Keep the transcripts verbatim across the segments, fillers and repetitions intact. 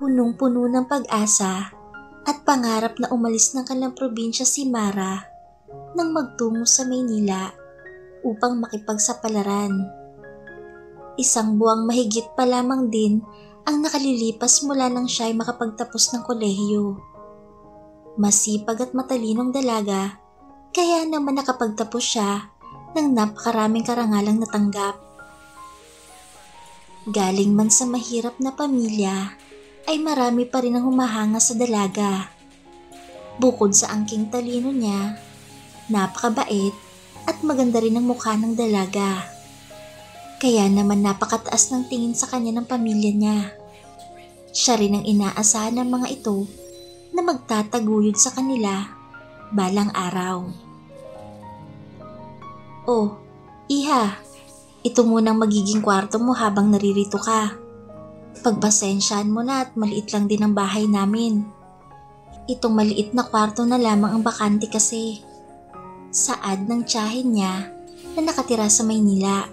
Punong-puno ng pag-asa at pangarap na umalis ng kanilang probinsya si Mara nang magtungo sa Maynila upang makipagsapalaran. Isang buwang mahigit pa lamang din ang nakalilipas mula nang siya ay makapagtapos ng kolehiyo. Masipag at matalinong dalaga, kaya naman nakapagtapos siya ng napakaraming karangalang natanggap. Galing man sa mahirap na pamilya, ay marami pa rin ang humahanga sa dalaga. Bukod sa angking talino niya, napakabait at maganda rin ang mukha ng dalaga. Kaya naman napakataas ng tingin sa kanya ng pamilya niya. Siya rin ang inaasahan ng mga ito na magtataguyod sa kanila balang araw. Oh, iha, ito munang magiging kwarto mo habang naririto ka. Pagpasensyahan mo na at maliit lang din ang bahay namin. Itong maliit na kwarto na lamang ang bakante kasi. Saad ng tiyahin niya na nakatira sa Maynila.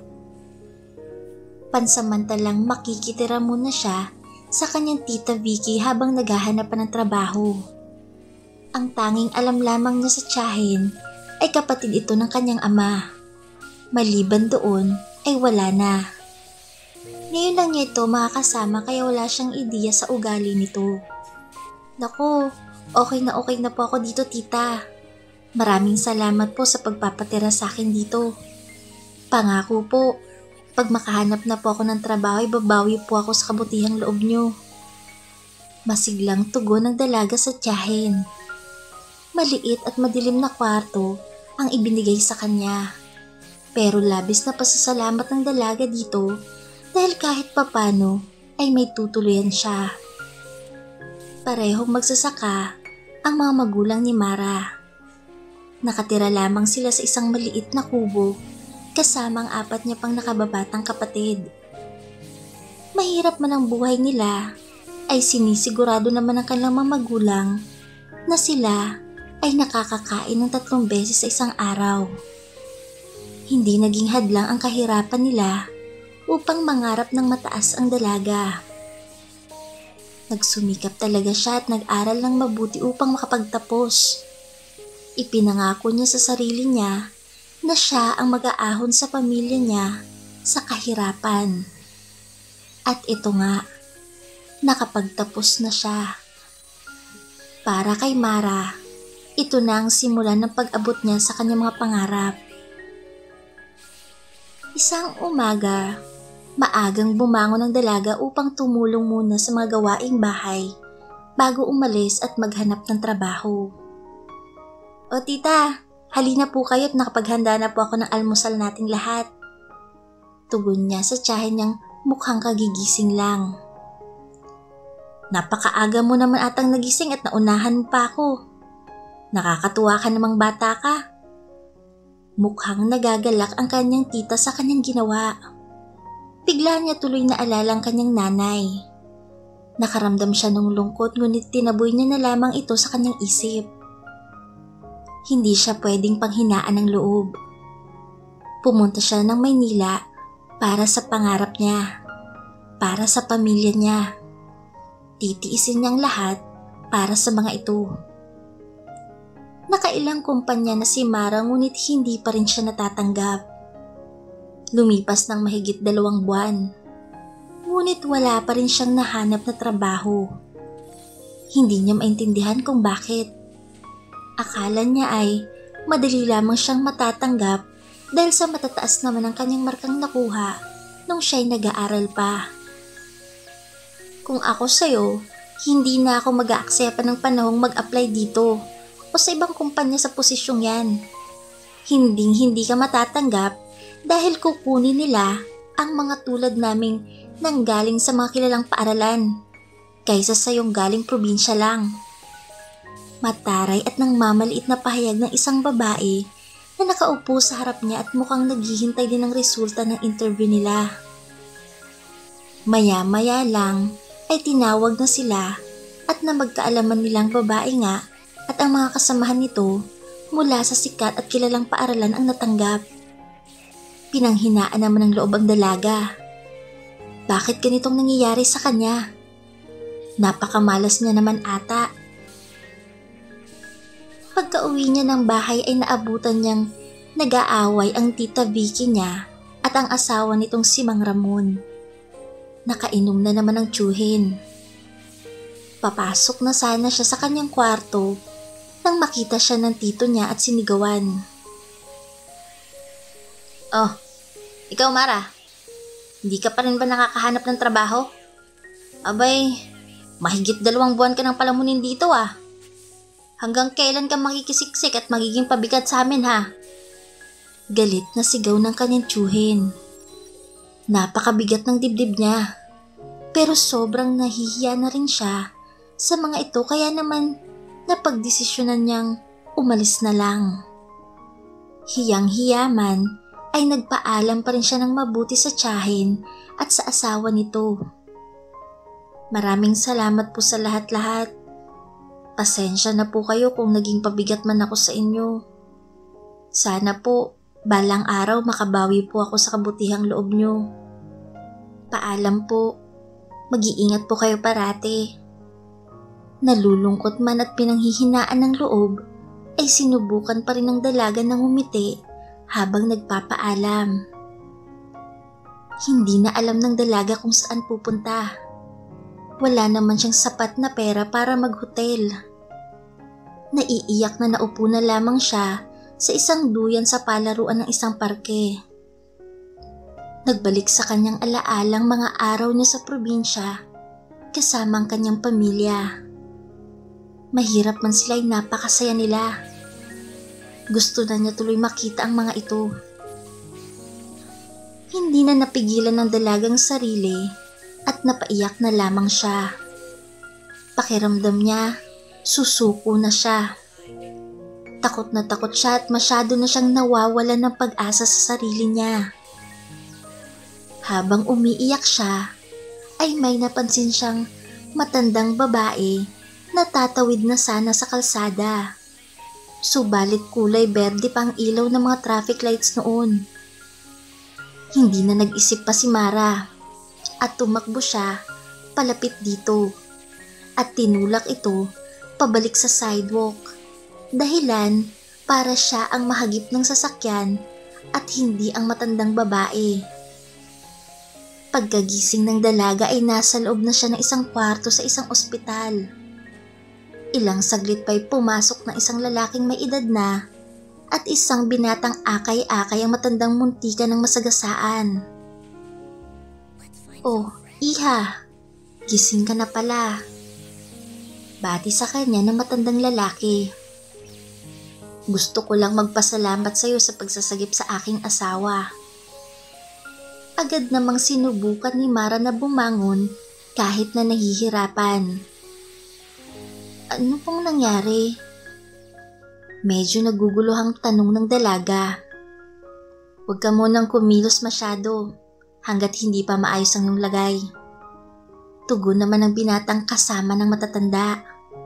Pansamantalang makikitira muna siya sa kanyang tita Vicky habang naghahanap pa ng trabaho. Ang tanging alam lamang niya sa tiyahin ay kapatid ito ng kanyang ama. Maliban doon ay wala na. Ngayon lang niya ito makakasama kaya wala siyang ideya sa ugali nito. Naku, okay na okay na po ako dito tita. Maraming salamat po sa pagpapatira sa akin dito. Pangako po, pag makahanap na po ako ng trabaho ay babawi po ako sa kabutihang loob niyo. Masiglang tugon ng dalaga sa tiyahin. Maliit at madilim na kwarto ang ibinigay sa kanya. Pero labis na pasasalamat ng dalaga dito dahil kahit papano ay may tutuluyan siya. Parehong magsasaka ang mga magulang ni Mara. Nakatira lamang sila sa isang maliit na kubo kasama ang apat niya pang nakababatang kapatid. Mahirap man ang buhay nila ay sinisigurado naman ng kanilang mga magulang na sila ay nakakakain ng tatlong beses sa isang araw. Hindi naging hadlang ang kahirapan nila upang mangarap ng mataas ang dalaga. Nagsumikap talaga siya at nag-aral ng mabuti upang makapagtapos. Ipinangako niya sa sarili niya na siya ang mag-aahon sa pamilya niya sa kahirapan. At ito nga, nakapagtapos na siya. Para kay Mara, ito na ang simula ng pag-abot niya sa kanyang mga pangarap. Isang umaga, maagang bumangon ang dalaga upang tumulong muna sa mga gawaing bahay bago umalis at maghanap ng trabaho. O tita, halina po kayo at nakapaghanda na po ako ng almusal nating lahat. Tugon niya sa tiyahin niyang mukhang kagigising lang. Napakaaga mo naman atang nagising at naunahan mo pa ako. Nakakatuwa ka namang bata ka. Mukhang nagagalak ang kanyang tita sa kanyang ginawa. Bigla niya tuloy na alala ang kanyang nanay. Nakaramdam siya ng lungkot ngunit tinaboy niya na lamang ito sa kanyang isip. Hindi siya pwedeng panghinaan ng loob. Pumunta siya ng Maynila para sa pangarap niya, para sa pamilya niya. Titiisin niyang lahat para sa mga ito. Nakailang kumpanya na si Mara ngunit hindi pa rin siya natatanggap. Lumipas ng mahigit dalawang buwan. Ngunit wala pa rin siyang nahanap na trabaho. Hindi niya maintindihan kung bakit. Akala niya ay madali lamang siyang matatanggap dahil sa matataas naman ang kanyang markang nakuha nung siya'y nag-aaral pa. Kung ako sa'yo, hindi na ako mag-aaksepa ng panahong mag-apply dito o sa ibang kumpanya sa posisyong yan. Hinding hindi ka matatanggap dahil kukunin nila ang mga tulad naming nanggaling sa mga kilalang paaralan kaysa sa iyong galing probinsya lang. Mataray at nang mamaliit na pahayag ng isang babae na nakaupo sa harap niya at mukhang naghihintay din ng resulta ng interview nila. Maya-maya lang ay tinawag na sila at na magkaalaman nilang babae nga at ang mga kasamahan nito mula sa sikat at kilalang paaralan ang natanggap. Pinanghinaan naman ng loob ang dalaga. Bakit ganitong nangyayari sa kanya? Napakamalas niya naman ata. Pagka-uwi niya ng bahay ay naabutan niyang nag-aaway ang tita Vicky niya at ang asawa nitong si Mang Ramon. Nakainom na naman ng tsuhin. Papasok na sana siya sa kanyang kwarto nang makita siya ng tito niya at sinigawan. "Oh, ikaw Mara, hindi ka pa rin ba nakakahanap ng trabaho? Abay, mahigit dalawang buwan ka nang palamunin dito ah. Hanggang kailan ka makikisiksik at magiging pabigat sa amin ha?" Galit na sigaw ng kanyang tsuhin. Napakabigat ng dibdib niya. Pero sobrang nahihiya na rin siya sa mga ito kaya naman napagdesisyonan niyang umalis na lang. Hiyang-hiya man ay nagpaalam pa rin siya ng mabuti sa tiyahin at sa asawa nito. "Maraming salamat po sa lahat-lahat. Pasensya na po kayo kung naging pabigat man ako sa inyo. Sana po balang araw makabawi po ako sa kabutihang loob niyo. Paalam po. Mag-iingat po kayo parati." Nalulungkot man at pinanghihinaan ng loob, ay sinubukan pa rin ng dalaga ng ngumiti habang nagpapaalam. Hindi na alam ng dalaga kung saan pupunta. Wala naman siyang sapat na pera para maghotel. Naiiyak na naupo na lamang siya sa isang duyan sa palaruan ng isang parke. Nagbalik sa kanyang alaalang mga araw niya sa probinsya kasama ang kanyang pamilya. Mahirap man sila ay napakasaya nila. Gusto na niya tuloy makita ang mga ito. Hindi na napigilan ng dalagang sarili at napaiyak na lamang siya. Pakiramdam niya, susuko na siya. Takot na takot siya at masyado na siyang nawawalan ng pag-asa sa sarili niya. Habang umiiyak siya, ay may napansin siyang matandang babae na tatawid na sana sa kalsada. Subalit kulay berde pa ang ilaw ng mga traffic lights noon. Hindi na nag-isip pa si Mara at tumakbo siya palapit dito at tinulak ito pabalik sa sidewalk. Dahilan para siya ang mahagip ng sasakyan at hindi ang matandang babae. Pagkagising ng dalaga ay nasa loob na siya ng isang kwarto sa isang ospital. Ilang saglit pa'y pumasok ng isang lalaking may edad na at isang binatang akay-akay ang matandang muntika ng masagasaan. "Oh, iha, gising ka na pala." Bati sa kanya ng matandang lalaki. "Gusto ko lang magpasalamat sa iyo sa pagsasagip sa aking asawa." Agad namang sinubukan ni Mara na bumangon kahit na nahihirapan. "Ano pong nangyari?" Medyo naguguluhang tanong ng dalaga. "Huwag ka munang kumilos masyado hanggat hindi pa maayos ang iyong lagay." Tugon naman ng binatang kasama ng matatanda.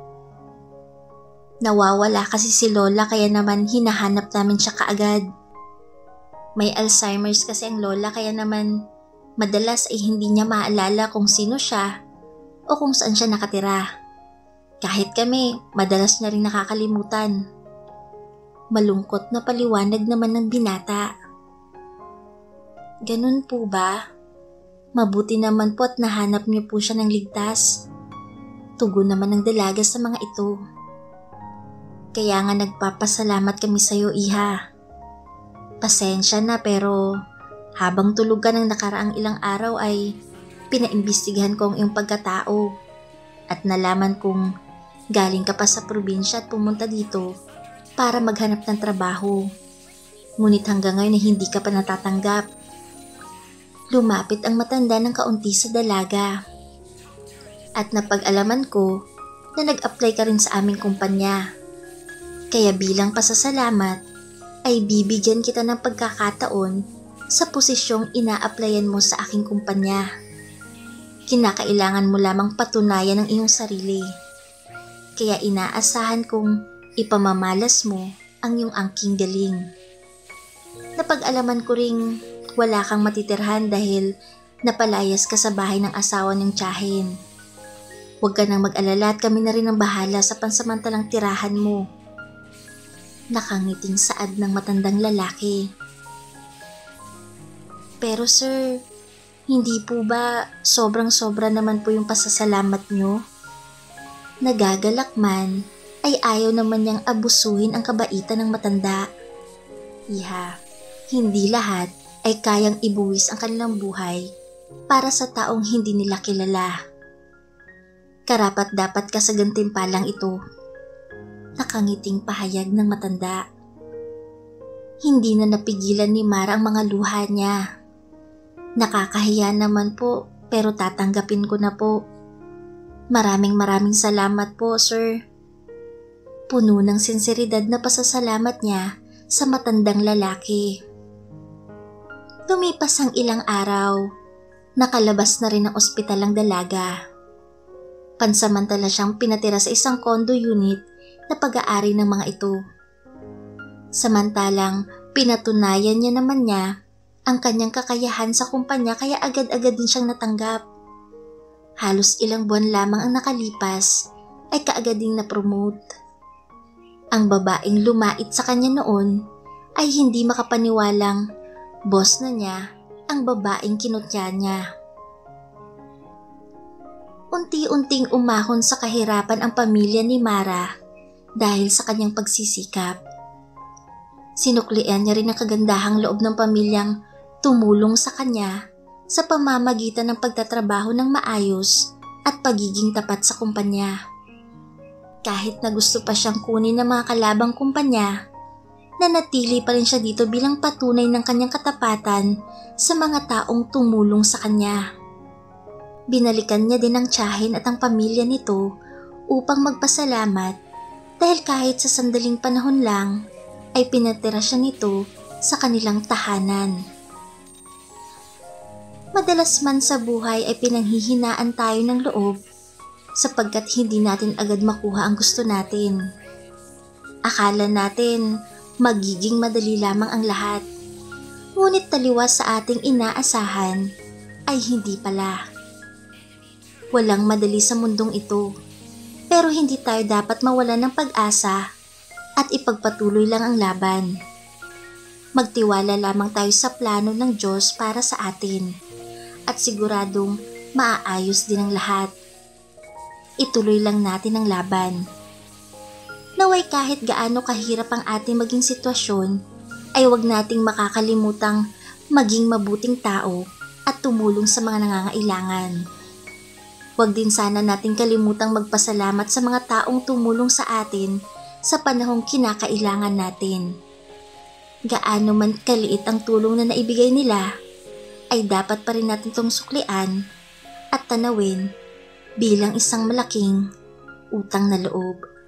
"Nawawala kasi si Lola kaya naman hinahanap namin siya kaagad. May Alzheimer's kasi ang lola kaya naman madalas ay hindi niya maalala kung sino siya o kung saan siya nakatira. Kahit kami, madalas na rin nakakalimutan." Malungkot na paliwanag naman ng binata. "Ganun po ba? Mabuti naman po at nahanap niyo po siya ng ligtas." Tugon naman ng dalaga sa mga ito. "Kaya nga nagpapasalamat kami sa iyo, iha. Pasensya na pero habang tulog ka ng nakaraang ilang araw ay pinaimbestigahan ko ang iyong pagkatao at nalaman kong galing ka pa sa probinsya at pumunta dito para maghanap ng trabaho. Ngunit hanggang ngayon ay hindi ka pa natatanggap." Lumapit ang matanda ng kaunti sa dalaga. "At napag-alaman ko na nag-apply ka rin sa aming kumpanya. Kaya bilang pasasalamat, ay bibigyan kita ng pagkakataon sa posisyong ina-applyan mo sa aking kumpanya. Kinakailangan mo lamang patunayan ang iyong sarili. Kaya inaasahan kong ipamamalas mo ang iyong angking galing. Napag-alaman ko ring wala kang matitirhan dahil napalayas ka sa bahay ng asawa ng tiyahin. Huwag ka nang mag-alala at kami na rin ang bahala sa pansamantalang tirahan mo. Nakangiting saad ng matandang lalaki. Pero sir, hindi po ba sobrang-sobra naman po yung pasasalamat nyo? Nagagalak man, ay ayaw naman niyang abusuhin ang kabaitan ng matanda. Iha, hindi lahat ay kayang ibuwis ang kanilang buhay para sa taong hindi nila kilala. Karapat dapat ka sa gantimpalang ito. Nakangiting pahayag ng matanda. Hindi na napigilan ni Mara ang mga luha niya. Nakakahiya naman po, pero tatanggapin ko na po. Maraming maraming salamat po, sir. Puno ng sinseridad na pasasalamat niya sa matandang lalaki. Lumipas ang ilang araw, nakalabas na rin ng ospital ang dalaga. Pansamantala siyang pinatira sa isang condo unit na pag-aari ng mga ito. Samantalang pinatunayan niya naman niya ang kanyang kakayahan sa kumpanya kaya agad-agad din siyang natanggap. Halos ilang buwan lamang ang nakalipas ay kaagad ding na-promote. Ang babaeng lumait sa kanya noon ay hindi makapaniwalang boss na niya ang babaeng kinutya niya. Unti-unting umahon sa kahirapan ang pamilya ni Mara dahil sa kanyang pagsisikap. Sinuklian niya rin ang kagandahang loob ng pamilyang tumulong sa kanya sa pamamagitan ng pagtatrabaho ng maayos at pagiging tapat sa kumpanya. Kahit na gusto pa siyang kunin ng mga kalabang kumpanya, nanatili pa rin siya dito bilang patunay ng kanyang katapatan sa mga taong tumulong sa kanya. Binalikan niya din ang tiyahin at ang pamilya nito upang magpasalamat dahil kahit sa sandaling panahon lang ay pinatira siya nito sa kanilang tahanan. Madalas man sa buhay ay pinanghihinaan tayo ng loob sapagkat hindi natin agad makuha ang gusto natin. Akala natin magiging madali lamang ang lahat, ngunit taliwas sa ating inaasahan ay hindi pala. Walang madali sa mundong ito, pero hindi tayo dapat mawalan ng pag-asa at ipagpatuloy lang ang laban. Magtiwala lamang tayo sa plano ng Diyos para sa atin at siguradong maaayos din ang lahat. Ituloy lang natin ang laban. Naway kahit gaano kahirap ang ating maging sitwasyon, ay huwag nating makakalimutang maging mabuting tao at tumulong sa mga nangangailangan. Huwag din sana nating kalimutang magpasalamat sa mga taong tumulong sa atin sa panahong kinakailangan natin. Gaano man kaliit ang tulong na naibigay nila, ay dapat pa rin natin itong suklian at tanawin bilang isang malaking utang na loob.